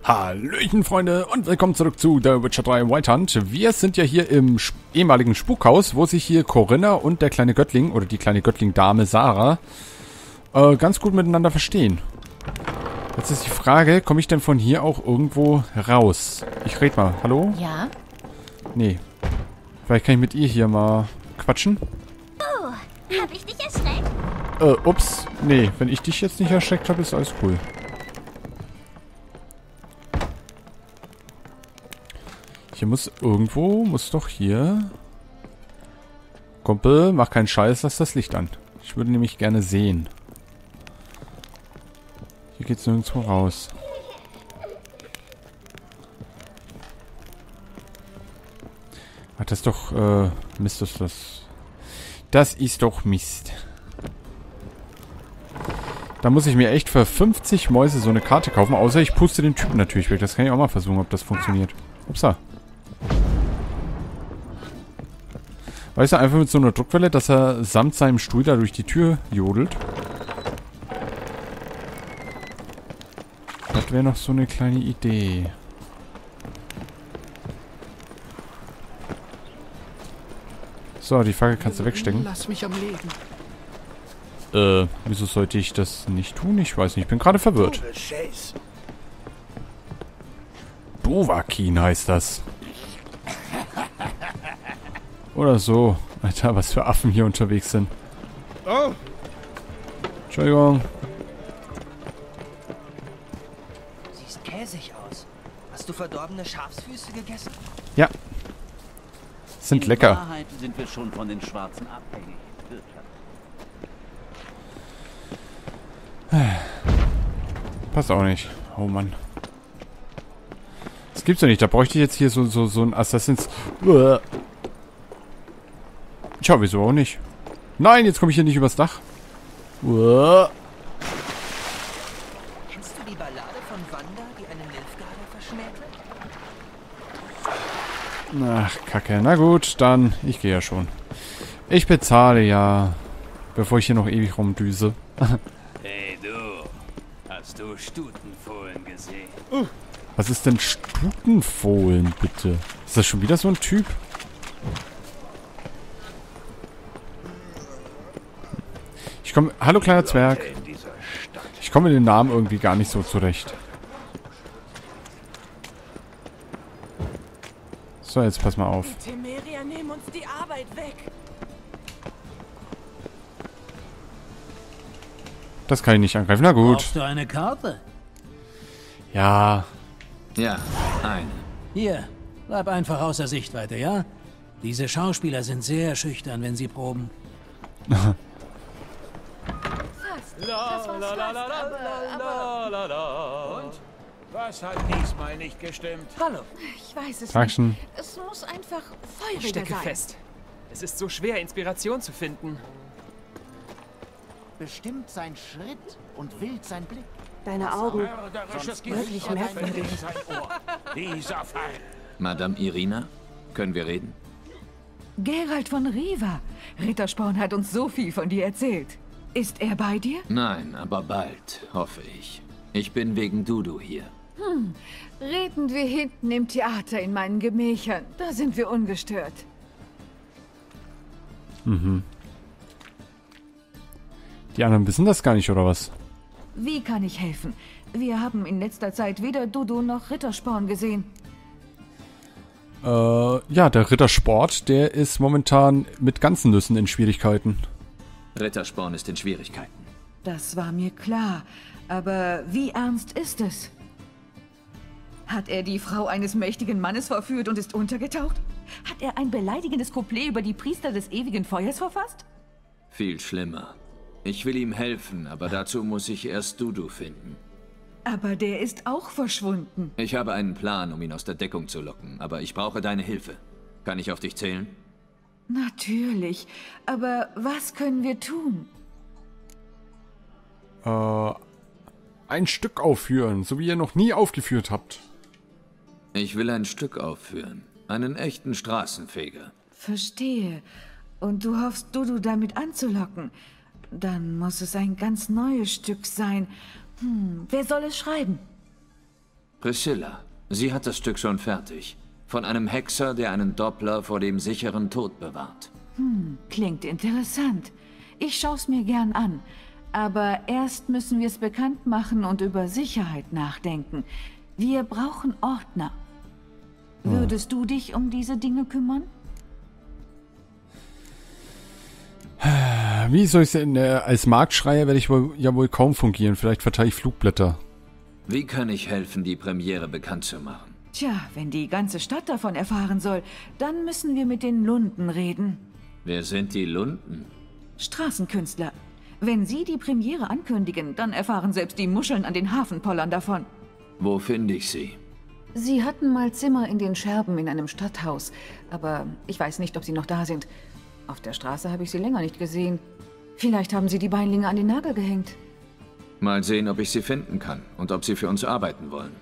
Hallöchen Freunde und willkommen zurück zu The Witcher 3 White Hunt. Wir sind ja hier im ehemaligen Spukhaus, wo sich hier Corinna und der kleine Göttling, oder die kleine Göttling-Dame Sarah, ganz gut miteinander verstehen. Jetzt ist die Frage, komme ich denn von hier auch irgendwo raus? Ich red mal. Hallo? Ja? Nee. Vielleicht kann ich mit ihr hier mal quatschen? Oh, hab ich dich erschreckt? Ups. Nee, wenn ich dich jetzt nicht erschreckt habe, ist alles cool. Hier muss doch hier... Kumpel, mach keinen Scheiß, lass das Licht an. Ich würde nämlich gerne sehen. Hier geht's nirgendwo raus. Ach, das ist doch, Mist ist das. Das ist doch Mist. Da muss ich mir echt für 50 Mäuse so eine Karte kaufen, außer ich puste den Typen natürlich weg. Das kann ich auch mal versuchen, ob das funktioniert. Upsa. Weißt du, einfach mit so einer Druckwelle, dass er samt seinem Stuhl da durch die Tür jodelt. Das wäre noch so eine kleine Idee. So, die Fackel kannst du wegstecken. Lass mich am Leben. Wieso sollte ich das nicht tun? Ich weiß nicht, ich bin gerade verwirrt. Dovahkiin heißt das. Oder so. Alter, was für Affen hier unterwegs sind. Oh. Entschuldigung. Siehst käsig aus. Hast du verdorbene Schafsfüße gegessen? Ja. Sind lecker. In Wahrheit sind wir schon von den Schwarzen abhängig. Passt auch nicht. Oh Mann. Das gibt's doch nicht. Da bräuchte ich jetzt hier so ein Assassins... Tja, wieso auch nicht? Nein, jetzt komme ich hier nicht übers Dach. Kennst du die Ballade von Wanda, die eine Nilfgaarder verschmähte? Ach, Kacke. Na gut, dann... Ich gehe ja schon. Ich bezahle ja. Bevor ich hier noch ewig rumdüse. Hey du, hast du Stutenfohlen gesehen? Was ist denn Stutenfohlen, bitte? Ist das schon wieder so ein Typ? Ich komme... Hallo, kleiner Zwerg. Ich komme mit dem Namen irgendwie gar nicht so zurecht. So, jetzt pass mal auf. Die Temerier nehmen uns die Arbeit weg. Das kann ich nicht angreifen. Na gut. Brauchst du eine Karte? Ja. Ja, eine. Hier, bleib einfach außer Sichtweite, ja? Diese Schauspieler sind sehr schüchtern, wenn sie proben. Und? Was hat diesmal nicht gestimmt? Hallo. Ich weiß es Taschen. nicht. Es muss einfach Ich feuriger stecke sein. fest. Es ist so schwer, Inspiration zu finden. Bestimmt sein Schritt und wild sein Blick. Deine Augen. Mörderisches Wirklich merkwürdig. sein Ohr. Dieser Fall. Madame Irina, können wir reden? Geralt von Riva. Rittersporn hat uns so viel von dir erzählt. Ist er bei dir? Nein, aber bald, hoffe ich. Ich bin wegen Dudu hier. Reden wir hinten im Theater in meinen Gemächern. Da sind wir ungestört. Mhm. Die anderen wissen das gar nicht, oder was? Wie kann ich helfen? Wir haben in letzter Zeit weder Dudu noch Rittersporn gesehen. Ja, der Rittersport, der ist momentan mit ganzen Nüssen in Schwierigkeiten. Rittersporn ist in Schwierigkeiten. Das war mir klar. Aber wie ernst ist es? Hat er die Frau eines mächtigen Mannes verführt und ist untergetaucht? Hat er ein beleidigendes Couplet über die Priester des ewigen Feuers verfasst? Viel schlimmer. Ich will ihm helfen, aber dazu muss ich erst Dudu finden. Aber der ist auch verschwunden. Ich habe einen Plan, um ihn aus der Deckung zu locken, aber ich brauche deine Hilfe. Kann ich auf dich zählen? Natürlich. Aber was können wir tun? Ein Stück aufführen, so wie ihr noch nie aufgeführt habt. Ich will ein Stück aufführen. Einen echten Straßenfeger. Verstehe. Und du hoffst, Dudu damit anzulocken. Dann muss es ein ganz neues Stück sein. Wer soll es schreiben? Priscilla. Sie hat das Stück schon fertig. Von einem Hexer, der einen Doppler vor dem sicheren Tod bewahrt. Klingt interessant. Ich schau's mir gern an. Aber erst müssen wir es bekannt machen und über Sicherheit nachdenken. Wir brauchen Ordner. Würdest du dich um diese Dinge kümmern? Wie soll ich denn? Als Marktschreier werde ich wohl kaum fungieren. Vielleicht verteile ich Flugblätter. Wie kann ich helfen, die Premiere bekannt zu machen? Tja, wenn die ganze Stadt davon erfahren soll, dann müssen wir mit den Lunden reden. Wer sind die Lunden? Straßenkünstler. Wenn sie die Premiere ankündigen, dann erfahren selbst die Muscheln an den Hafenpollern davon. Wo finde ich sie? Sie hatten mal Zimmer in den Scherben in einem Stadthaus, aber ich weiß nicht, ob sie noch da sind. Auf der Straße habe ich sie länger nicht gesehen. Vielleicht haben sie die Beinlinge an den Nagel gehängt. Mal sehen, ob ich sie finden kann und ob sie für uns arbeiten wollen.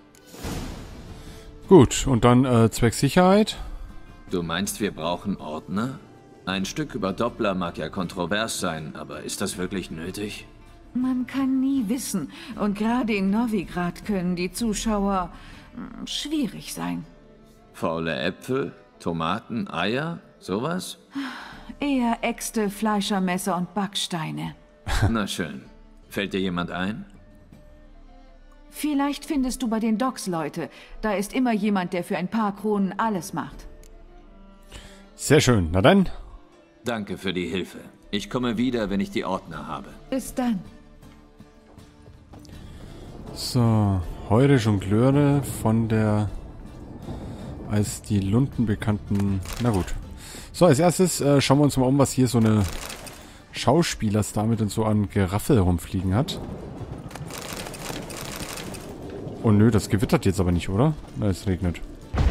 Gut, und dann zwecks Sicherheit. Du meinst, wir brauchen Ordner? Ein Stück über Doppler mag ja kontrovers sein, aber ist das wirklich nötig? Man kann nie wissen. Und gerade in Novigrad können die Zuschauer schwierig sein. Faule Äpfel, Tomaten, Eier, sowas? Eher Äxte, Fleischermesser und Backsteine. Na schön. Fällt dir jemand ein? Vielleicht findest du bei den Docks Leute. Da ist immer jemand, der für ein paar Kronen alles macht. Sehr schön. Na dann. Danke für die Hilfe. Ich komme wieder, wenn ich die Ordner habe. Bis dann. So, Heure Jongleure von der als die Lunden bekannten... Na gut. So, als erstes schauen wir uns mal um, was hier so eine Schauspielerstars und so an Geraffel rumfliegen hat. Oh nö, das gewittert jetzt aber nicht, oder? Na, es regnet.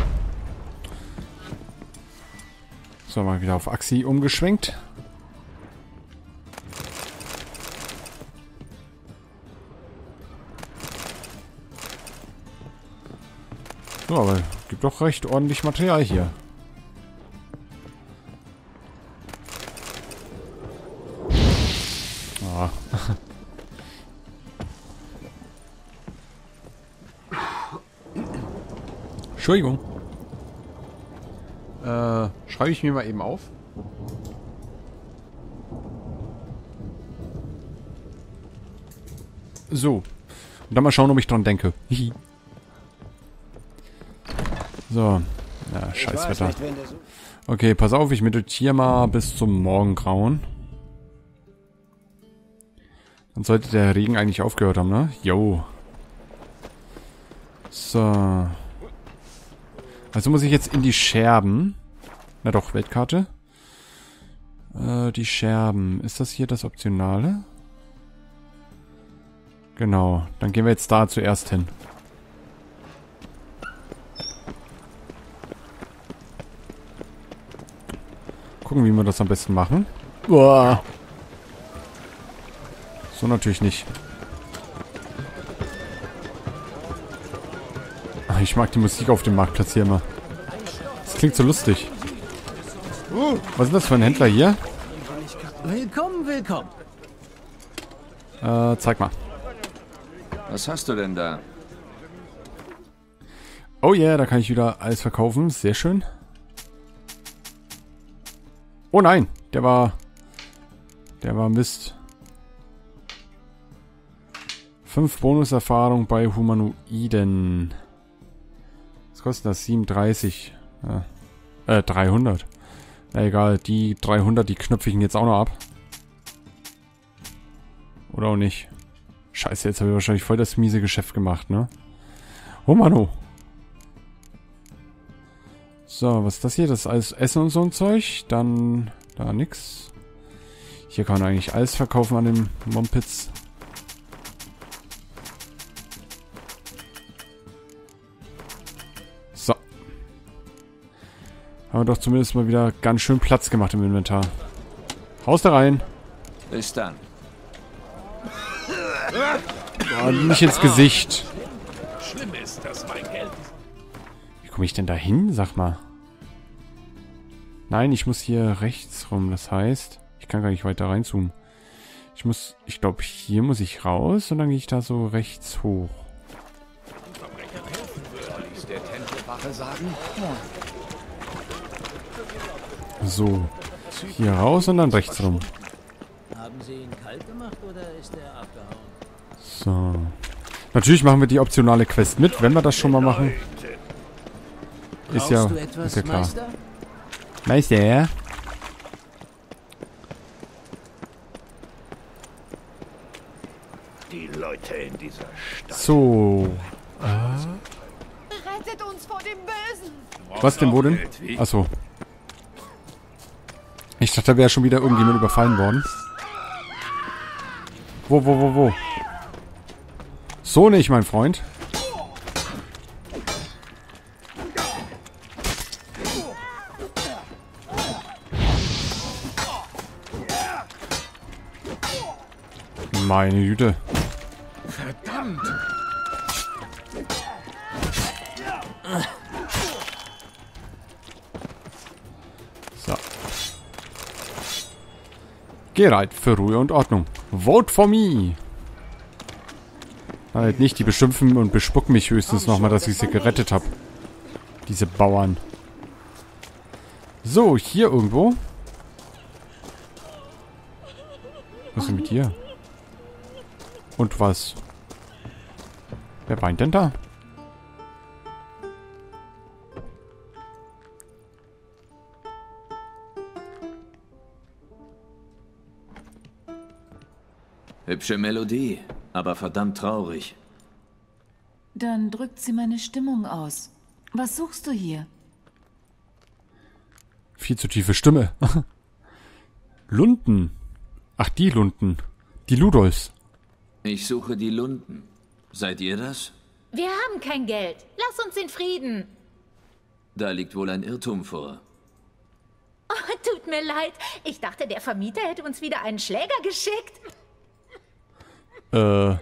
So, mal wieder auf Axi umgeschwenkt. So, aber gibt doch recht ordentlich Material hier. Ah. Entschuldigung. Schreibe ich mir mal eben auf. So. Und dann mal schauen, ob ich dran denke. So. Ja, scheiß Wetter. Okay, pass auf, ich meditiere mal bis zum Morgengrauen. Dann sollte der Regen eigentlich aufgehört haben, ne? Jo. So. Also muss ich jetzt in die Scherben. Na doch, Weltkarte. Die Scherben. Ist das hier das Optionale? Genau. Dann gehen wir jetzt da zuerst hin. Gucken, wie wir das am besten machen. Uah. So natürlich nicht. Ach, ich mag die Musik auf dem Marktplatz hier immer. Das klingt so lustig. Was ist das für ein Händler hier? Willkommen, willkommen. Zeig mal. Was hast du denn da? Oh yeah, da kann ich wieder alles verkaufen. Sehr schön. Oh nein, der war Mist. 5 Bonuserfahrung bei Humanoiden. Was kostet das? 37. 300. Na egal, die 300, die knüpfe ich ihn jetzt auch noch ab. Oder auch nicht. Scheiße, jetzt habe ich wahrscheinlich voll das miese Geschäft gemacht, ne? Oh Mano. So, was ist das hier? Das ist alles Essen und so ein Zeug. Dann da nix. Hier kann man eigentlich alles verkaufen an dem Mompitz. So. Haben wir doch zumindest mal wieder ganz schön Platz gemacht im Inventar. Haus da rein. Bis dann. Oh, nicht ins Gesicht. Schlimm ist, dass mein Geld... Wie komme ich denn da hin? Sag mal. Nein, ich muss hier rechts rum. Das heißt, ich kann gar nicht weiter reinzoomen. Ich glaube, hier muss ich raus und dann gehe ich da so rechts hoch. Verbrechern helfen der Tempelwache sagen? So. Hier raus und dann rechts rum. Haben Sie ihn kalt gemacht oder ist er abgehauen? So. Natürlich machen wir die optionale Quest mit, wenn wir das schon mal machen. Ist ja klar. Meister. Die Leute in dieser Stadt. So. Rettet uns vor dem Bösen! Was denn, wo denn? Achso. Ich dachte, da wäre schon wieder irgendjemand überfallen worden. Wo? So nicht, mein Freund. Meine Güte. Verdammt! So. Geralt für Ruhe und Ordnung. Vote for me! Halt nicht, die beschimpfen und bespucken mich höchstens nochmal, dass ich sie gerettet habe. Diese Bauern. So, hier irgendwo. Was ist denn mit dir? Und was? Wer weint denn da? Hübsche Melodie, aber verdammt traurig. Dann drückt sie meine Stimmung aus. Was suchst du hier? Viel zu tiefe Stimme. Lunden. Ach, die Lunden. Die Ludolfs. Ich suche die Lunden. Seid ihr das? Wir haben kein Geld. Lass uns in Frieden. Da liegt wohl ein Irrtum vor. Oh, tut mir leid. Ich dachte, der Vermieter hätte uns wieder einen Schläger geschickt. Ja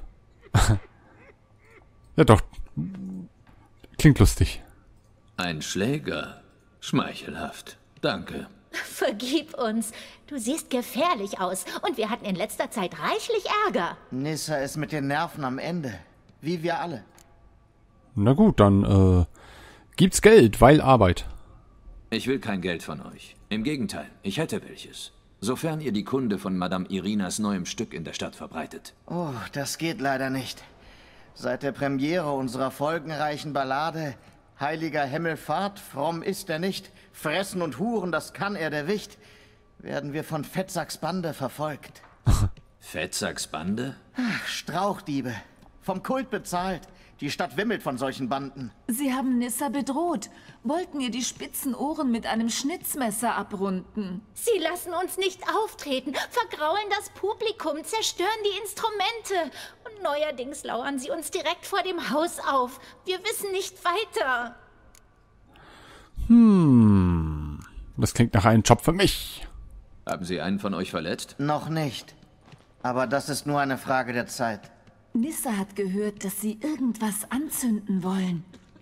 doch. Klingt lustig. Ein Schläger? Schmeichelhaft. Danke. Vergib uns. Du siehst gefährlich aus. Und wir hatten in letzter Zeit reichlich Ärger. Nissa ist mit den Nerven am Ende. Wie wir alle. Na gut, dann gibt's Geld, weil Arbeit. Ich will kein Geld von euch. Im Gegenteil, ich hätte welches. Sofern ihr die Kunde von Madame Irinas neuem Stück in der Stadt verbreitet. Oh, das geht leider nicht. Seit der Premiere unserer folgenreichen Ballade Heiliger Himmelfahrt, fromm ist er nicht, fressen und huren, das kann er der Wicht, werden wir von Fettsacks Bande verfolgt. Fettsacks Bande? Ach, Strauchdiebe. Vom Kult bezahlt. Die Stadt wimmelt von solchen Banden. Sie haben Nissa bedroht, wollten ihr die spitzen Ohren mit einem Schnitzmesser abrunden. Sie lassen uns nicht auftreten, vergraulen das Publikum, zerstören die Instrumente. Und neuerdings lauern sie uns direkt vor dem Haus auf. Wir wissen nicht weiter. Das klingt nach einem Job für mich. Haben Sie einen von euch verletzt? Noch nicht. Aber das ist nur eine Frage der Zeit. Nissa hat gehört, dass sie irgendwas anzünden wollen.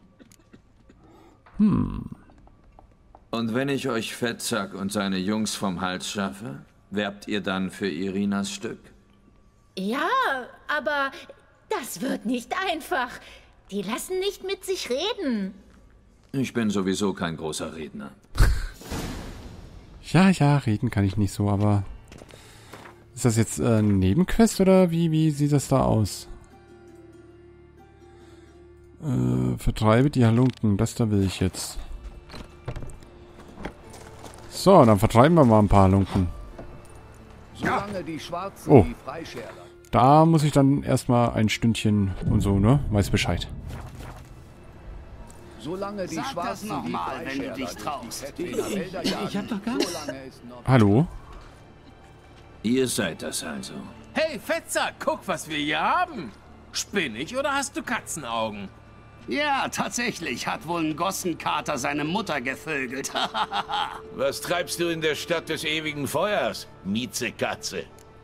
Und wenn ich euch Fettsack und seine Jungs vom Hals schaffe, werbt ihr dann für Irinas Stück? Ja, aber das wird nicht einfach. Die lassen nicht mit sich reden. Ich bin sowieso kein großer Redner. Ja, reden kann ich nicht so, aber... Ist das jetzt eine Nebenquest oder wie sieht das da aus? Vertreibe die Halunken, das da will ich jetzt. So, dann vertreiben wir mal ein paar Halunken. Solange die Schwarzen die Freischärler. Da muss ich dann erstmal ein Stündchen und so, ne? Weiß Bescheid. Solange die Schwarzen noch mal, wenn du dich traust. Ich hab doch gar nicht. Hallo? Ihr seid das also. Hey, Fettsack, guck, was wir hier haben. Spinnig oder hast du Katzenaugen? Ja, tatsächlich hat wohl ein Gossenkater seine Mutter gevögelt. Was treibst du in der Stadt des ewigen Feuers, Miezekatze?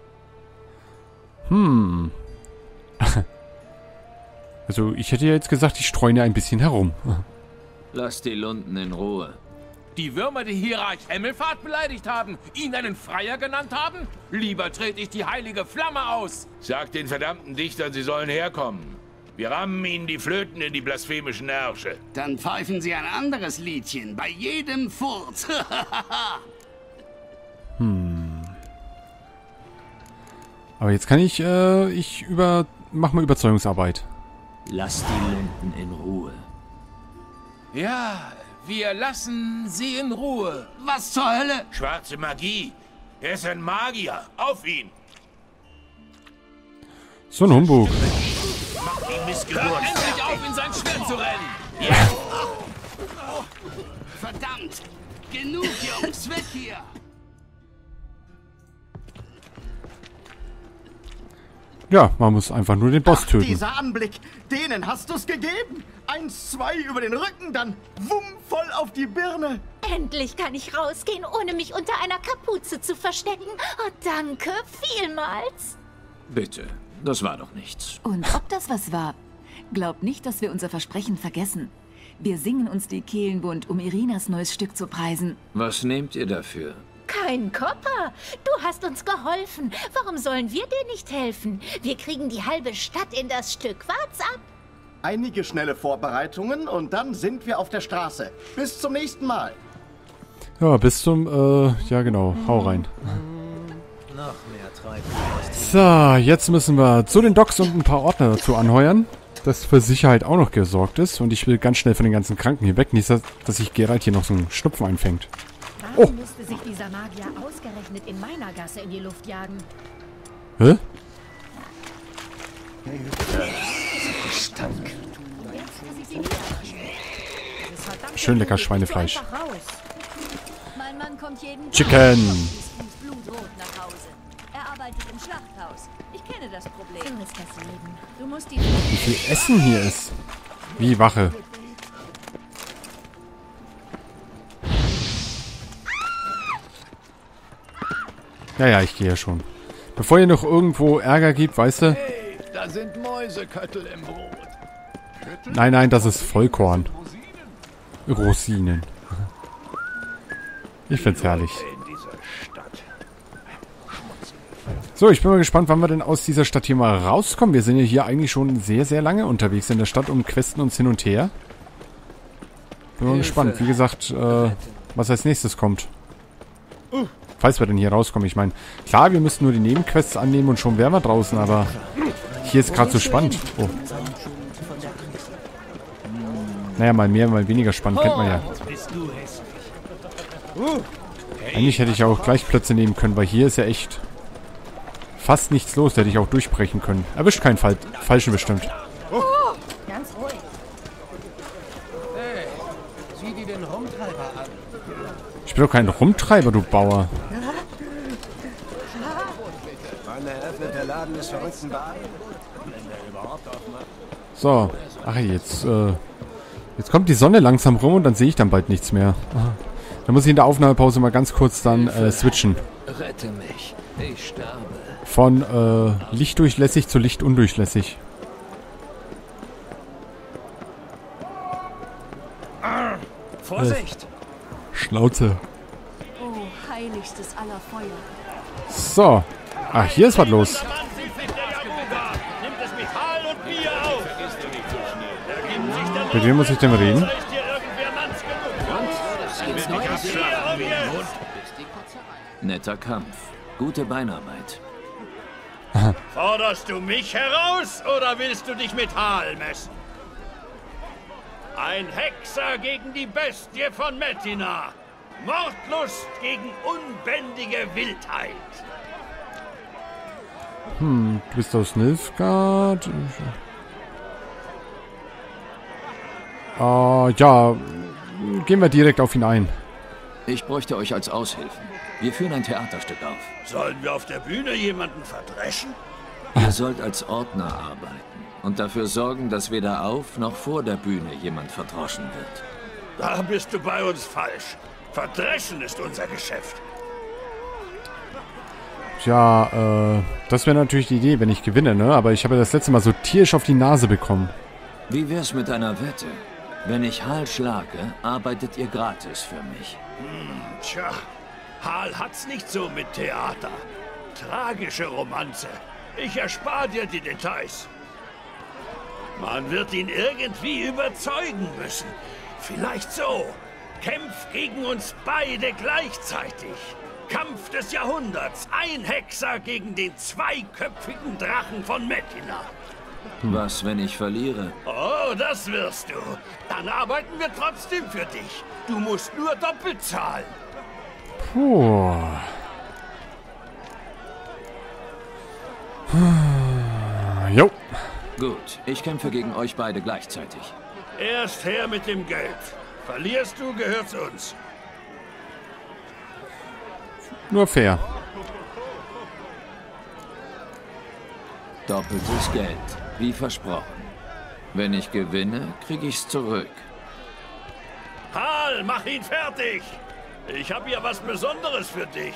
Also, ich hätte ja jetzt gesagt, ich streune ein bisschen herum. Lasst die Lunden in Ruhe. Die Würmer, die Hierarch Himmelfahrt beleidigt haben, ihn einen Freier genannt haben? Lieber trete ich die heilige Flamme aus. Sag den verdammten Dichtern, sie sollen herkommen. Wir rammen ihnen die Flöten in die blasphemischen Ärsche. Dann pfeifen sie ein anderes Liedchen bei jedem Furz. Aber jetzt kann ich mach mal Überzeugungsarbeit. Lass die Lumpen in Ruhe. Ja, wir lassen sie in Ruhe. Was zur Hölle? Schwarze Magie. Er ist ein Magier. Auf ihn. So ein Humbug. Mach die Hört Missgeburt. endlich auf, in sein Schwert zu rennen. Ja. Verdammt! Genug, Jungs, weg hier! Ja, man muss einfach nur den Boss töten. Dieser Anblick, denen hast du's gegeben. 1, 2 über den Rücken, dann wumm, voll auf die Birne. Endlich kann ich rausgehen, ohne mich unter einer Kapuze zu verstecken. Oh, danke, vielmals. Bitte, das war doch nichts. Und ob das was war? Glaubt nicht, dass wir unser Versprechen vergessen. Wir singen uns die Kehlen bunt, um Irinas neues Stück zu preisen. Was nehmt ihr dafür? Kein Kopper. Du hast uns geholfen. Warum sollen wir dir nicht helfen? Wir kriegen die halbe Stadt in das Stück. Wart's ab. Einige schnelle Vorbereitungen und dann sind wir auf der Straße. Bis zum nächsten Mal. Ja, bis zum, ja genau, hau rein. Noch mehr Treiben. So, jetzt müssen wir zu den Docks und ein paar Ordner dazu anheuern, dass für Sicherheit auch noch gesorgt ist. Und ich will ganz schnell von den ganzen Kranken hier weg, nicht, dass sich Geralt hier noch so einen Schnupfen einfängt. Warum musste sich dieser Magier ausgerechnet in meiner Gasse in die Luft jagen? Hä? Schön lecker Schweinefleisch. Mein Mann kommt jeden Tag Chicken. blutrot nach Hause. Er arbeitet im Schlachthaus. Ich kenne das Problem. So ist das Leben. Du musst die... Wie viel Essen hier ist. Wie Wache. Ja, ich gehe ja schon. Bevor ihr noch irgendwo Ärger gibt, weißt du? Hey, da sind Mäuseköttel im Brot. Nein, das ist Vollkorn. Rosinen. Ich find's herrlich. So, ich bin mal gespannt, wann wir denn aus dieser Stadt hier mal rauskommen. Wir sind ja hier eigentlich schon sehr, sehr lange unterwegs in der Stadt und questen uns hin und her. Bin mal gespannt. Wie gesagt, was als nächstes kommt. Falls wir denn hier rauskommen. Ich meine, klar, wir müssen nur die Nebenquests annehmen und schon wären wir draußen, aber hier ist gerade so spannend. Oh. Naja, mal mehr, mal weniger spannend, kennt man ja. Eigentlich hätte ich ja auch gleich Plätze nehmen können, weil hier ist ja echt fast nichts los. Da hätte ich auch durchbrechen können. Erwischt keinen Falschen bestimmt. Ganz ruhig. Hey, sieh dir den Rumtreiber an. Ich bin doch kein Rumtreiber, du Bauer. Wann eröffnet der Laden des verrückten Baren? Wenn der überhaupt aufmacht. So. Ach, jetzt kommt die Sonne langsam rum und dann sehe ich dann bald nichts mehr. Da muss ich in der Aufnahmepause mal ganz kurz dann switchen. Rette mich. Ich sterbe. Von lichtdurchlässig zu lichtundurchlässig. Vorsicht! Schnauze. Oh, heiligstes aller Feuer. So. Ah, hier ist was los. Mit wem muss ich denn reden? Netter Kampf. Gute Beinarbeit. Forderst du mich heraus oder willst du dich mit Hal messen? Ein Hexer gegen die Bestie von Metina. Mordlust gegen unbändige Wildheit. Du bist aus Nilfgaard. Ja, gehen wir direkt auf ihn ein. Ich bräuchte euch als Aushilfen. Wir führen ein Theaterstück auf. Sollen wir auf der Bühne jemanden verdreschen? Ihr sollt als Ordner arbeiten und dafür sorgen, dass weder auf noch vor der Bühne jemand verdroschen wird. Da bist du bei uns falsch. Verdreschen ist unser Geschäft. Tja, das wäre natürlich die Idee, wenn ich gewinne, ne? Aber ich habe ja das letzte Mal so tierisch auf die Nase bekommen. Wie wär's mit einer Wette? Wenn ich Hal schlage, arbeitet ihr gratis für mich. Tja, Hal hat's nicht so mit Theater. Tragische Romanze. Ich erspare dir die Details. Man wird ihn irgendwie überzeugen müssen. Vielleicht so. Kämpf gegen uns beide gleichzeitig. Kampf des Jahrhunderts. Ein Hexer gegen den zweiköpfigen Drachen von Metina. Was, wenn ich verliere? Oh, das wirst du. Dann arbeiten wir trotzdem für dich. Du musst nur doppelt zahlen. Puh. Jo. Gut, ich kämpfe gegen euch beide gleichzeitig. Erst her mit dem Geld. Verlierst du, gehört's uns. Nur fair. Doppeltes Geld, wie versprochen. Wenn ich gewinne, kriege ich's zurück. Hal, mach ihn fertig! Ich habe hier was Besonderes für dich.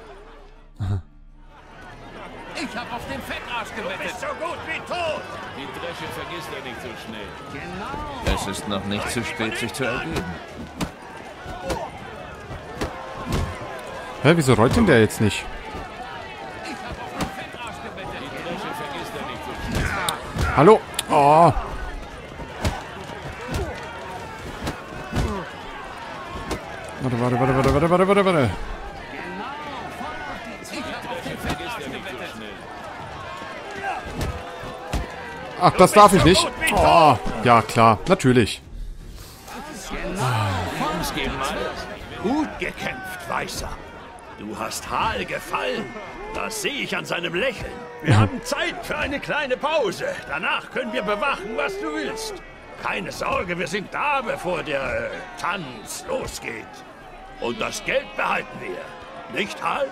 Ich habe auf den Fettarsch gewettet. Du bist so gut wie tot. Die Dresche vergisst er nicht so schnell. Genau. Es ist noch nicht zu spät, sich zu ergeben. Hä, wieso rollt denn der jetzt nicht? Ich habe auf den Fettarsch gewettet. Die Dresche vergisst er nicht so schnell. Hallo? Oh. Warte. Ach, das darf ich nicht. Oh, ja klar, natürlich. Gut gekämpft, Weißer. Du hast Hal gefallen. Das sehe ich an seinem Lächeln. Wir haben Zeit für eine kleine Pause. Danach können wir bewachen, was du willst. Keine Sorge, wir sind da, bevor der Tanz losgeht. Und das Geld behalten wir. Nicht, Hal?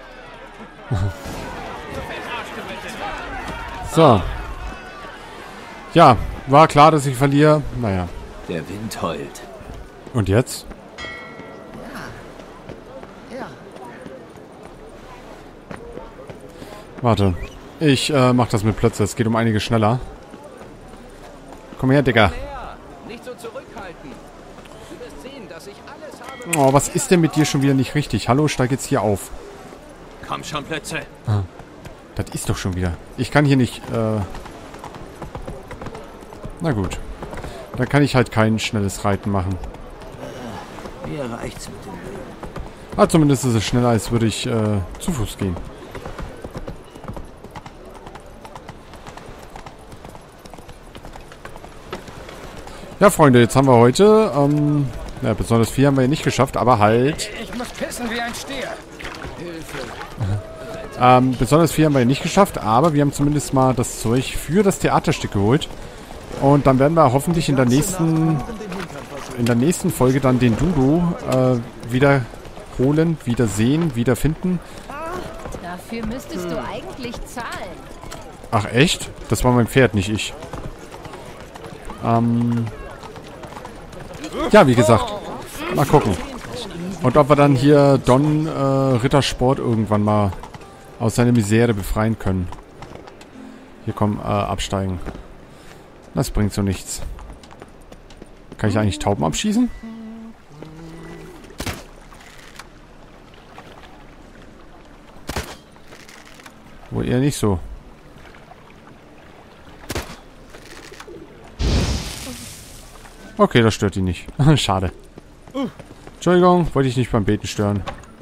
So. Ja, war klar, dass ich verliere. Naja. Der Wind heult. Und jetzt? Ja. Warte. Ich mach das mit Plötze. Es geht um einiges schneller. Komm her, Digga. Nicht so zurückhalten. Du wirst sehen, dass ich alles habe. Oh, was ist denn mit dir schon wieder nicht richtig? Hallo, steig jetzt hier auf. Komm schon, Plötze. Ah, das ist doch schon wieder. Ich kann hier nicht, Na gut. Da kann ich halt kein schnelles Reiten machen. Mir reicht's mit dem Leben. Ah, zumindest ist es schneller, als würde ich zu Fuß gehen. Ja, Freunde, jetzt haben wir heute, ja, besonders 4 haben wir ja nicht geschafft, aber halt... Ich muss pissen wie ein Stier. Hilfe. Besonders 4 haben wir ja nicht geschafft, aber wir haben zumindest mal das Zeug für das Theaterstück geholt. Und dann werden wir hoffentlich in der nächsten Folge dann den Dudu wieder holen, wieder sehen, wieder finden. Dafür müsstest du eigentlich zahlen. Ach echt? Das war mein Pferd, nicht ich. Ja, wie gesagt. Mal gucken. Und ob wir dann hier Don Rittersport irgendwann mal aus seiner Misere befreien können. Hier komm, absteigen. Das bringt so nichts. Kann ich eigentlich Tauben abschießen? Wohl eher nicht so. Okay, das stört ihn nicht. Schade. Entschuldigung, wollte ich nicht beim Beten stören.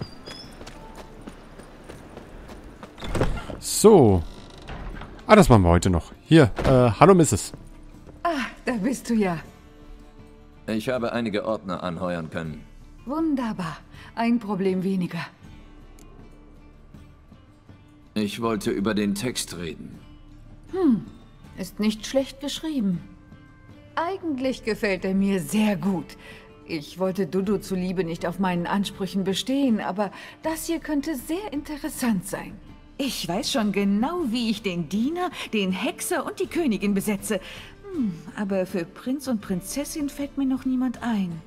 So. Ah, das machen wir heute noch. Hier, hallo Mrs. Ah, da bist du ja. Ich habe einige Ordner anheuern können. Wunderbar. Ein Problem weniger. Ich wollte über den Text reden. Ist nicht schlecht geschrieben. Eigentlich gefällt er mir sehr gut. Ich wollte Dudu zuliebe nicht auf meinen Ansprüchen bestehen, aber das hier könnte sehr interessant sein. Ich weiß schon genau, wie ich den Diener, den Hexer und die Königin besetze. Aber für Prinz und Prinzessin fällt mir noch niemand ein.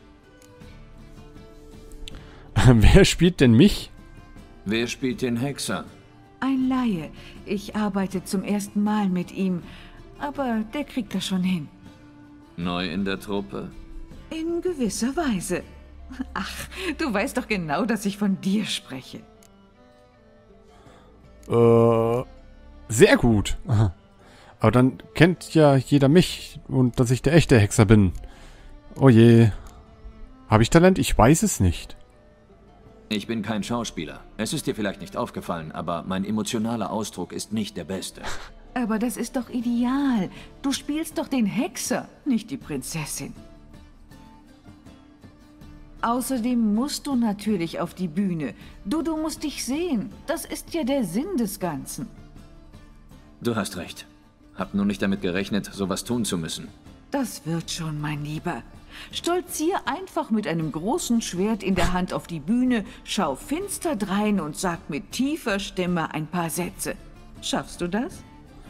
Wer spielt denn mich? Wer spielt den Hexer? Ein Laie. Ich arbeite zum ersten Mal mit ihm, aber der kriegt das schon hin. Neu in der Truppe? In gewisser Weise. Ach, du weißt doch genau, dass ich von dir spreche. Sehr gut. Aber dann kennt ja jeder mich und dass ich der echte Hexer bin. Oh je. Habe ich Talent? Ich weiß es nicht. Ich bin kein Schauspieler. Es ist dir vielleicht nicht aufgefallen, aber mein emotionaler Ausdruck ist nicht der beste. Aber das ist doch ideal. Du spielst doch den Hexer, nicht die Prinzessin. Außerdem musst du natürlich auf die Bühne. Du musst dich sehen. Das ist ja der Sinn des Ganzen. Du hast recht. Hab nur nicht damit gerechnet, sowas tun zu müssen. Das wird schon, mein Lieber. Stolzier einfach mit einem großen Schwert in der Hand auf die Bühne, schau finster drein und sag mit tiefer Stimme ein paar Sätze. Schaffst du das?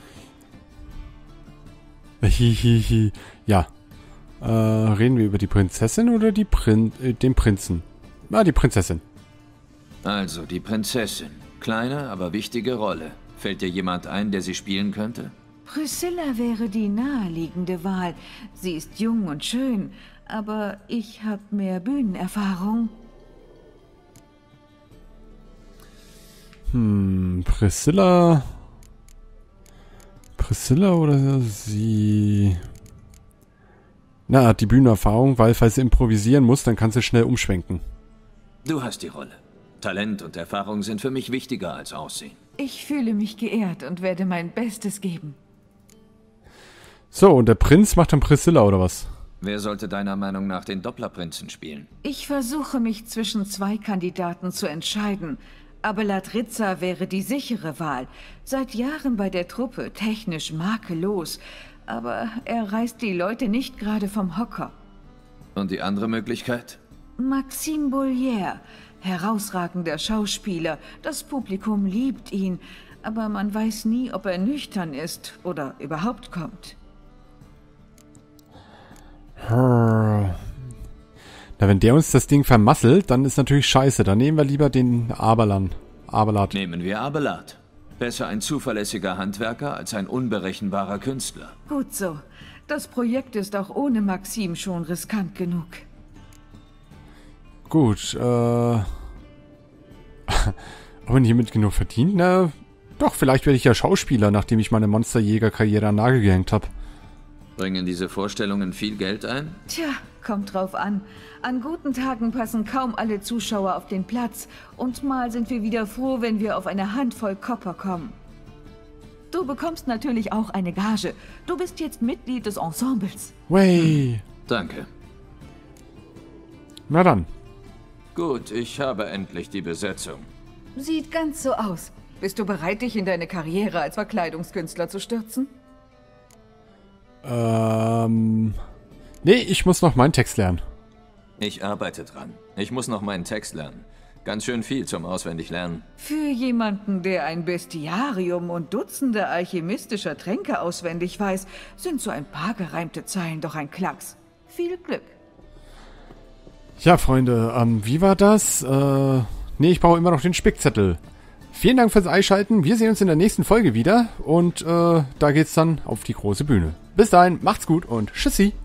Hihihi. Ja. Reden wir über die Prinzessin oder den Prinzen? Ah, die Prinzessin. Also, die Prinzessin. Kleine, aber wichtige Rolle. Fällt dir jemand ein, der sie spielen könnte? Priscilla wäre die naheliegende Wahl. Sie ist jung und schön, aber ich habe mehr Bühnenerfahrung. Priscilla oder sie... Na, hat die Bühnenerfahrung, weil falls sie improvisieren muss, dann kann sie schnell umschwenken. Du hast die Rolle. Talent und Erfahrung sind für mich wichtiger als Aussehen. Ich fühle mich geehrt und werde mein Bestes geben. So, und der Prinz macht dann Priscilla, oder was? Wer sollte deiner Meinung nach den Dopplerprinzen spielen? Ich versuche mich zwischen 2 Kandidaten zu entscheiden. Aber Latrizza wäre die sichere Wahl. Seit Jahren bei der Truppe, technisch makellos. Aber er reißt die Leute nicht gerade vom Hocker. Und die andere Möglichkeit? Maxime Bollier, herausragender Schauspieler. Das Publikum liebt ihn. Aber man weiß nie, ob er nüchtern ist oder überhaupt kommt. Na, wenn der uns das Ding vermasselt, dann ist natürlich scheiße. Dann nehmen wir lieber den Abelard. Nehmen wir Abelard. Besser ein zuverlässiger Handwerker als ein unberechenbarer Künstler. Gut so. Das Projekt ist auch ohne Maxim schon riskant genug. Gut, aber nicht hiermit genug verdient? Na, doch, vielleicht werde ich ja Schauspieler, nachdem ich meine Monsterjäger-Karriere an den Nagel gehängt habe. Bringen diese Vorstellungen viel Geld ein? Tja, kommt drauf an. An guten Tagen passen kaum alle Zuschauer auf den Platz. Und mal sind wir wieder froh, wenn wir auf eine Handvoll Kopper kommen. Du bekommst natürlich auch eine Gage. Du bist jetzt Mitglied des Ensembles. Way. Danke. Na dann. Gut, ich habe endlich die Besetzung. Sieht ganz so aus. Bist du bereit, dich in deine Karriere als Verkleidungskünstler zu stürzen? Nee, ich muss noch meinen Text lernen. Ich arbeite dran. Ich muss noch meinen Text lernen. Ganz schön viel zum Auswendiglernen. Für jemanden, der ein Bestiarium und Dutzende alchemistischer Tränke auswendig weiß, sind so ein paar gereimte Zeilen doch ein Klacks. Viel Glück. Ja, Freunde, wie war das? Nee, ich brauche immer noch den Spickzettel. Vielen Dank fürs Einschalten. Wir sehen uns in der nächsten Folge wieder. Und da geht's dann auf die große Bühne. Bis dahin, macht's gut und tschüssi.